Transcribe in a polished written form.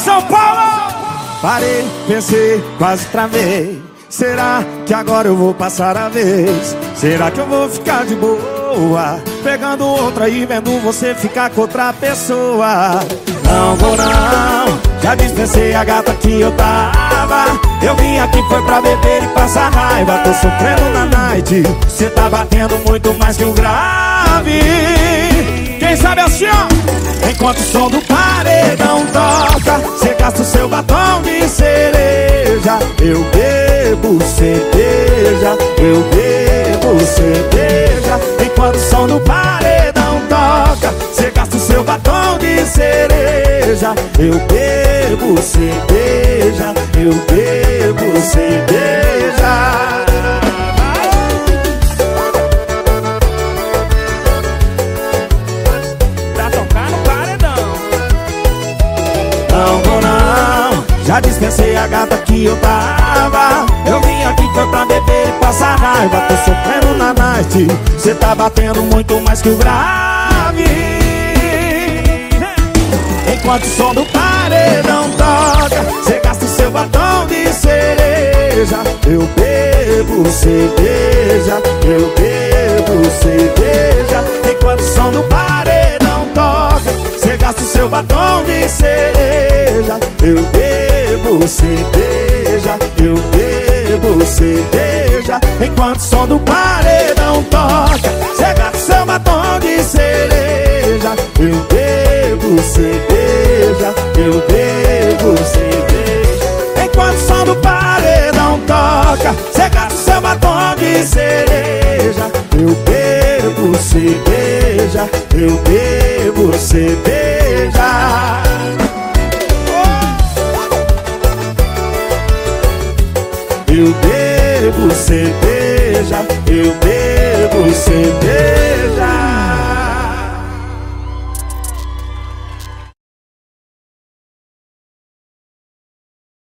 São Paulo! Parei, pensei, quase travei. Será que agora eu vou passar a vez? Será que eu vou ficar de boa, pegando outra e vendo você ficar com outra pessoa? Não vou não, já dispensei a gata que eu tava. Eu vim aqui foi pra beber e passar raiva. Tô sofrendo na night, cê tá batendo muito mais que o grave. Quem sabe assim, ó? Enquanto o som do paredão toca, cê gasta o seu batom de cereja. Eu bebo cerveja, eu bebo cerveja. Enquanto o som do paredão toca, cê gasta o seu batom de cereja. Eu bebo cerveja, eu bebo cerveja. Já dispensei a gata que eu tava. Eu vim aqui foi pra beber e passar raiva. Tô sofrendo na night, cê tá batendo muito mais que o grave. Enquanto o som do paredão toca, cê gasta o seu batom de cereja. Eu bebo cerveja, eu bebo cerveja. Enquanto o som do paredão toca, cê gasta o seu batom de cereja. Eu bebo cerveja, eu bebo cerveja. Enquanto o som do paredão toca, cê gasta o seu batom de cereja. Eu bebo cerveja, eu bebo cerveja. Enquanto o som do paredão toca, cê gasta o seu batom de cereja. Eu bebo cerveja, eu bebo cerveja. Eu bebo cerveja, eu bebo cerveja.